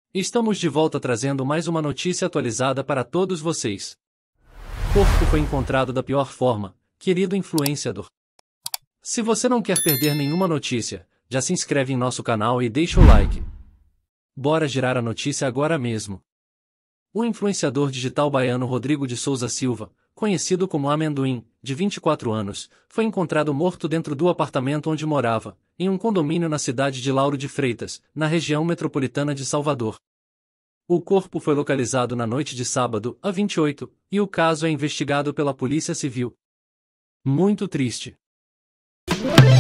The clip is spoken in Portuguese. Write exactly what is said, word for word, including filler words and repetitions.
Estamos de volta trazendo mais uma notícia atualizada para todos vocês. Corpo foi encontrado da pior forma, querido influenciador. Se você não quer perder nenhuma notícia, já se inscreve em nosso canal e deixa o like. Bora girar a notícia agora mesmo. O influenciador digital baiano Rodrigo de Souza Silva, conhecido como Amendoim, de vinte e quatro anos, foi encontrado morto dentro do apartamento onde morava, em um condomínio na cidade de Lauro de Freitas, na região metropolitana de Salvador. O corpo foi localizado na noite de sábado, a vinte e oito, e o caso é investigado pela Polícia Civil. Muito triste.